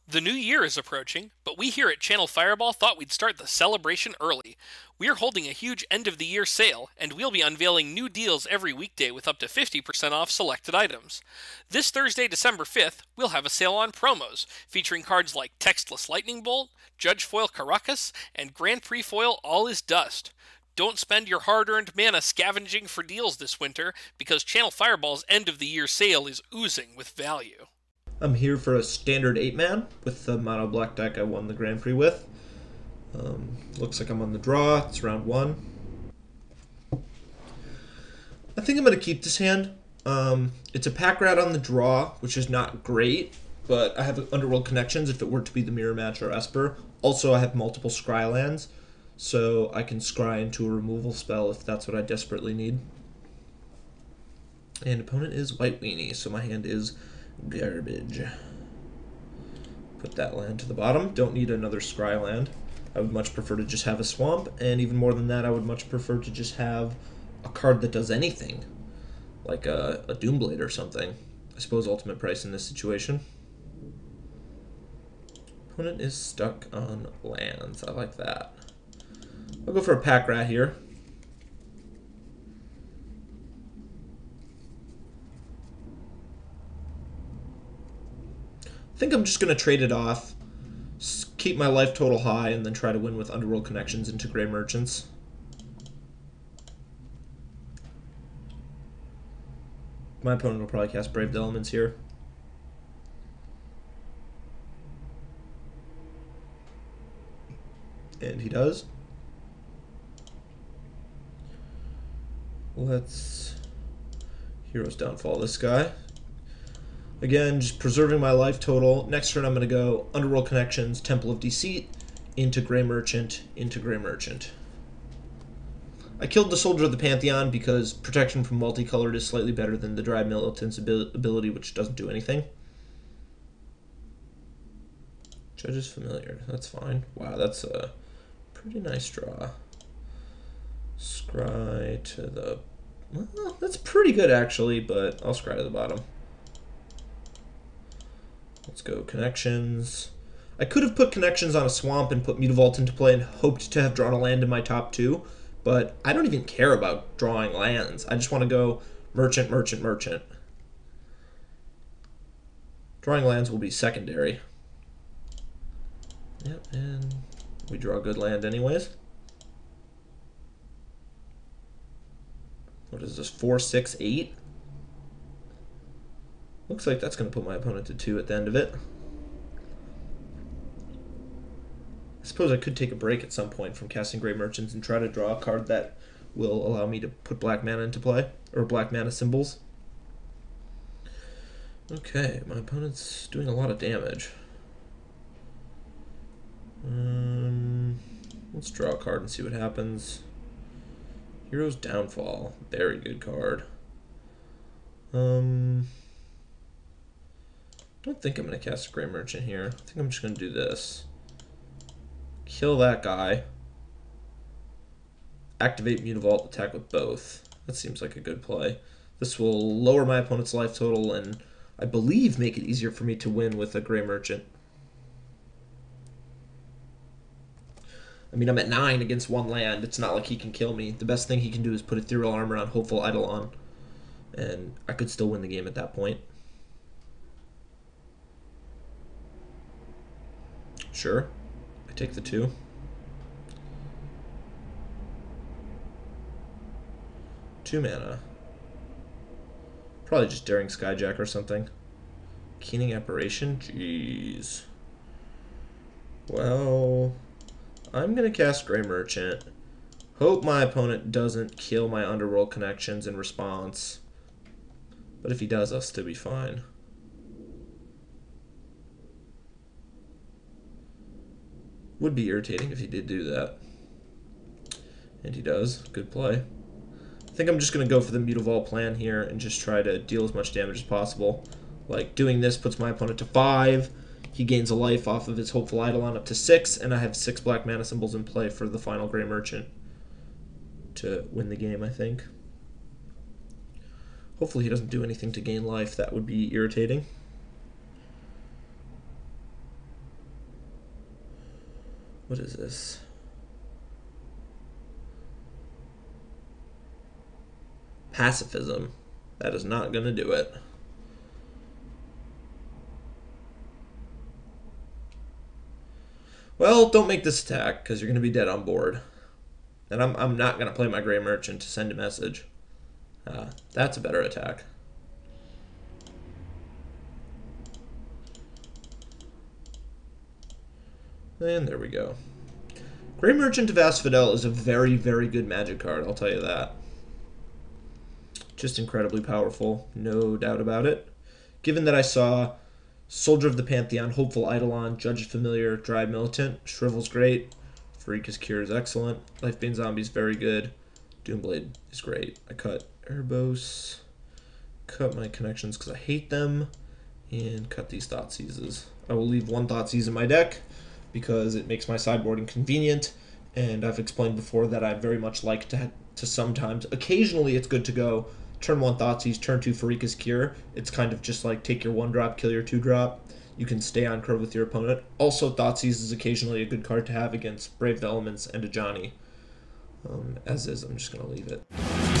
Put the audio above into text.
The new year is approaching, but we here at Channel Fireball thought we'd start the celebration early. We're holding a huge end of the year sale, and we'll be unveiling new deals every weekday with up to 50% off selected items. This Thursday, December 5th, we'll have a sale on promos, featuring cards like Textless Lightning Bolt, Judge Foil Caracas, and Grand Prix Foil All Is Dust. Don't spend your hard earned mana scavenging for deals this winter, because Channel Fireball's end of the year sale is oozing with value. I'm here for a standard 8-man with the mono black deck I won the Grand Prix with. Looks like I'm on the draw. It's round 1. I think I'm going to keep this hand. It's a pack rat on the draw, which is not great, but I have Underworld Connections if it were to be the Mirror Match or Esper. Also, I have multiple Scry lands, so I can scry into a removal spell if that's what I desperately need. And opponent is White Weenie, so my hand is garbage. Put that land to the bottom. Don't need another Scry land. I would much prefer to just have a swamp, and even more than that, I would much prefer to just have a card that does anything, like a Doomblade or something. I suppose ultimate price in this situation. Opponent is stuck on lands. I like that. I'll go for a pack rat here. I think I'm just going to trade it off, keep my life total high, and then try to win with Underworld Connections into Gray Merchants. My opponent will probably cast Braved Elements here. And he does. Let's Hero's Downfall this guy. Again, just preserving my life total. Next turn I'm going to go Underworld Connections, Temple of Deceit, into Gray Merchant, into Gray Merchant. I killed the Soldier of the Pantheon because protection from multicolored is slightly better than the Dry Militant's ability, which doesn't do anything. Judge is Familiar. That's fine. Wow, that's a pretty nice draw. Scry to the... Well, that's pretty good, actually, but I'll scry to the bottom. Let's go Connections. I could have put Connections on a swamp and put Mutavault into play and hoped to have drawn a land in my top 2, but I don't even care about drawing lands. I just want to go Merchant, Merchant, Merchant. Drawing lands will be secondary. Yep, and we draw a good land anyways. What is this, 4, 6, 8? Looks like that's going to put my opponent to 2 at the end of it. I suppose I could take a break at some point from casting Gray Merchants and try to draw a card that will allow me to put black mana into play, or black mana symbols. Okay, my opponent's doing a lot of damage. Let's draw a card and see what happens. Hero's Downfall, very good card. I don't think I'm going to cast a Gray Merchant here. I think I'm just going to do this. Kill that guy. Activate Mutavault, attack with both. That seems like a good play. This will lower my opponent's life total and, I believe, make it easier for me to win with a Gray Merchant. I mean, I'm at 9 against 1 land. It's not like he can kill me. The best thing he can do is put Ethereal Armor on Hopeful Eidolon, and I could still win the game at that point. Sure. I take the 2. Two mana. Probably just Daring Skyjack or something. Keening Apparition? Jeez. Well, I'm going to cast Gray Merchant. Hope my opponent doesn't kill my Underworld Connections in response. But if he does, I'll still be fine. Would be irritating if he did do that. And he does. Good play. I think I'm just going to go for the Mutavault plan here and just try to deal as much damage as possible. Like, doing this puts my opponent to 5. He gains a life off of his Hopeful Eidolon up to 6, and I have 6 black mana symbols in play for the final Gray Merchant to win the game, I think. Hopefully he doesn't do anything to gain life. That would be irritating. What is this? Pacifism. That is not going to do it. Well, don't make this attack, because you're going to be dead on board. And I'm not going to play my Gray Merchant to send a message. That's a better attack. And there we go. Gray Merchant of Asphodel is a very, very good Magic card, I'll tell you that. Just incredibly powerful, no doubt about it. Given that I saw Soldier of the Pantheon, Hopeful Eidolon, Judge Familiar, Dry Militant, Shrivel's great, Farika's Cure is excellent, Lifebane Zombie is very good, Doomblade is great. I cut Erebos, cut my connections because I hate them, and cut these Thoughtseize. I will leave one Thoughtseize in my deck because it makes my sideboard inconvenient, and I've explained before that I very much like to sometimes, occasionally it's good to go turn 1 Thoughtseize, turn 2 Farika's Cure. It's kind of just like take your 1-drop, kill your 2-drop. You can stay on curve with your opponent. Also, Thoughtseize is occasionally a good card to have against Brave Elements and a Johnny. As is, I'm just going to leave it.